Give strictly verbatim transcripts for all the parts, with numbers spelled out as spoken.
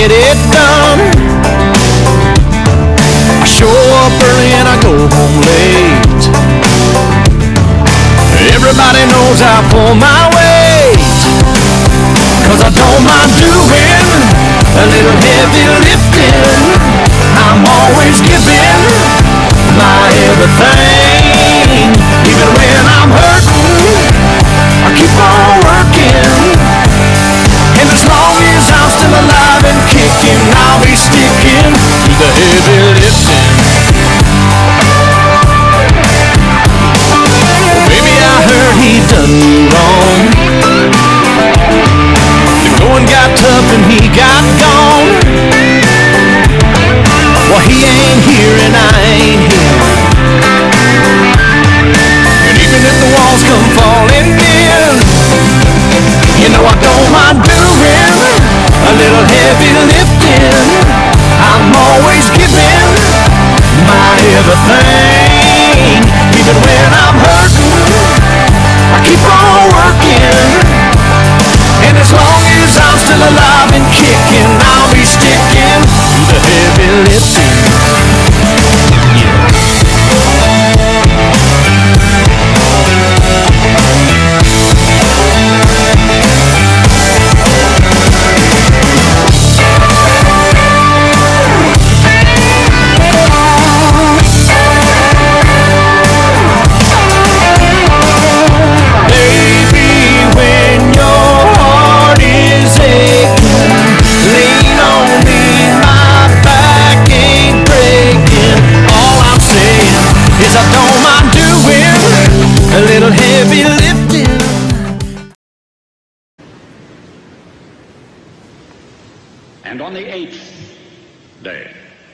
get it done. I show up early and I go home late. Everybody knows I pull my weight, 'cause I don't mind doing a little heavy lifting. I'm always giving my everything. Even when I'm hurting, I keep on working. And as long as I'm still alive and kicking, I'll be sticking to the heavy lifting. Well, baby, I heard he done me wrong. The going got tough and he got gone. Well, he ain't here and I ain't here. And even if the walls come falling in, you know I don't mind doing a little heavy lifting. I'm always giving my everything. Even when I'm hurting, I keep on working. And as long as I'm still alive and kicking, I'll be sticking to the heavy lifting. Yeah. Heavy lifting. And on the eighth day,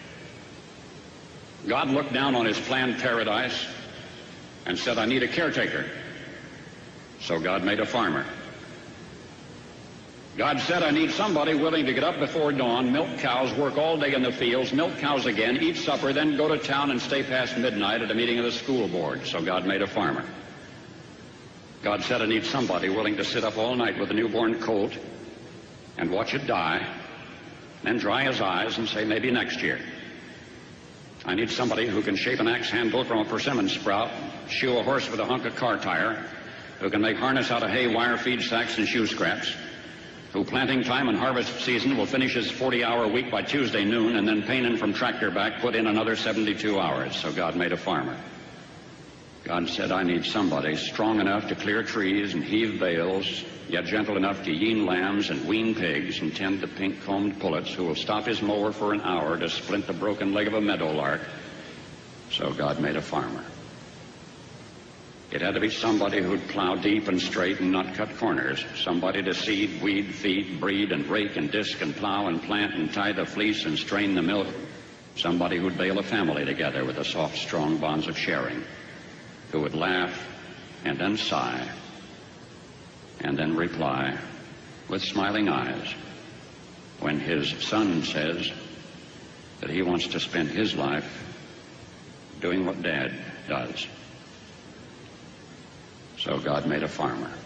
God looked down on his planned paradise and said, I need a caretaker. So God made a farmer. God said, I need somebody willing to get up before dawn, milk cows, work all day in the fields, milk cows again, eat supper, then go to town and stay past midnight at a meeting of the school board. So God made a farmer. God said, I need somebody willing to sit up all night with a newborn colt and watch it die, then dry his eyes and say, maybe next year. I need somebody who can shape an axe handle from a persimmon sprout, shoe a horse with a hunk of car tire, who can make harness out of hay, wire, feed sacks, and shoe scraps, who planting time and harvest season will finish his forty-hour week by Tuesday noon, and then painin' from tractor back put in another seventy-two hours. So God made a farmer. God said, I need somebody strong enough to clear trees and heave bales, yet gentle enough to yean lambs and wean pigs and tend the pink-combed pullets, who will stop his mower for an hour to splint the broken leg of a meadowlark. So God made a farmer. It had to be somebody who'd plow deep and straight and not cut corners, somebody to seed, weed, feed, breed, and rake and disc and plow and plant and tie the fleece and strain the milk, somebody who'd bale a family together with the soft, strong bonds of sharing, who would laugh and then sigh and then reply with smiling eyes when his son says that he wants to spend his life doing what Dad does. So God made a farmer.